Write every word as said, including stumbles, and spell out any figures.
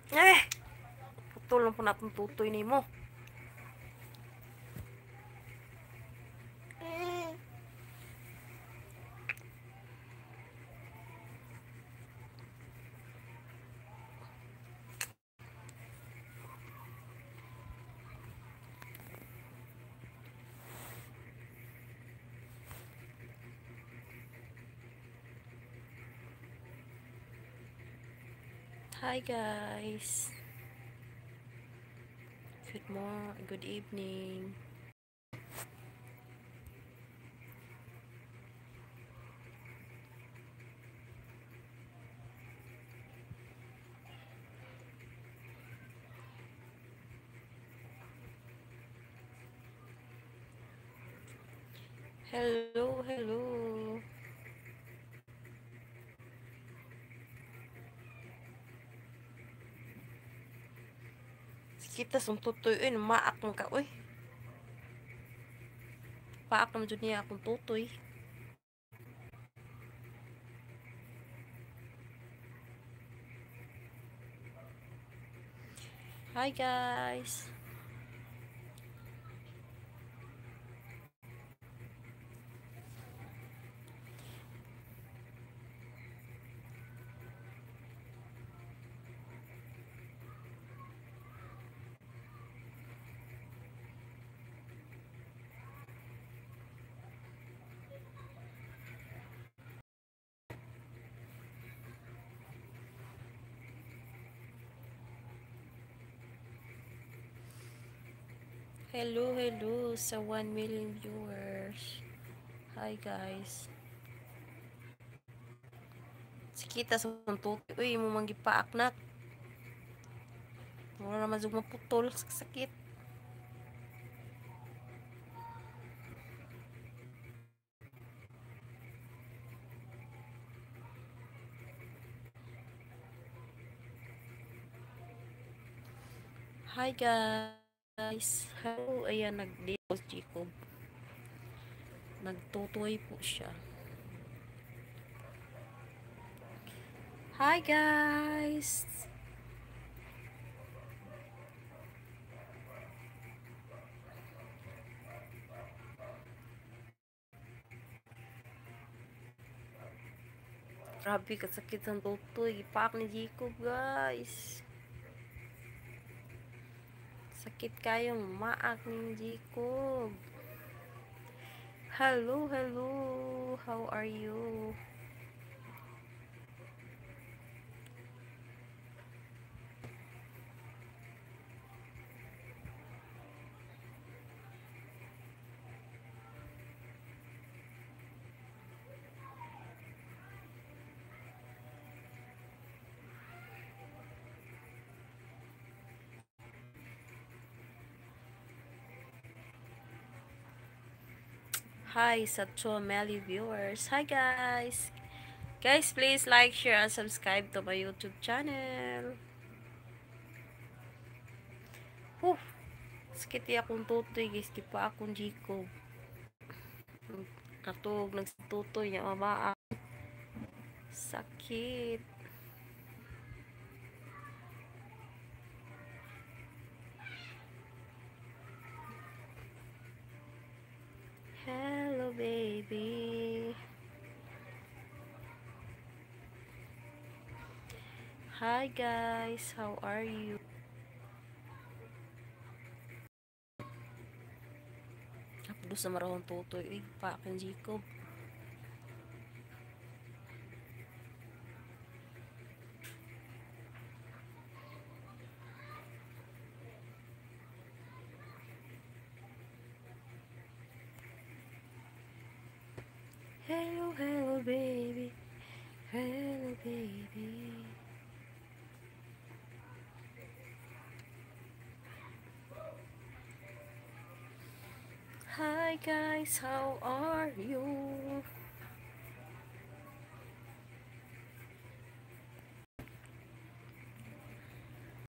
Eh, putol lang po na akong tutoy ni mo. Hi guys. Good morning, good evening. Hello, hello. Kita sung tutoy, uy, maak mo ka, uy. Paak naman dyan niya akong tutoy. Hi guys. Hello, hello sa one million viewers. Hi guys. Sikita sa tutoy, uy, mo manggipaak na. Wala naman zug maputol, sakit. Hi guys. Hello, ayan, nag-dito si Jacob. Nagtutoy po siya. Hi guys. Grabe, kasakit ang tutoy. Ipaak ni Jacob guys. Sakit kayong maak ni Jacob. Hello, hello. How are you? Hi sa Meli viewers. Hi guys. Guys, please like, share, and subscribe to my YouTube channel. Huh. Sakit ya akong tutoy guys. Di pa akong Jacob. Katog nagtutoy niya mama. Sakit. Hello baby. Hi guys, how are you? Kapag sa marahong tutoy, eh, pa akin Jacob. Hello, hello baby. Hello baby. Hi guys, how are you?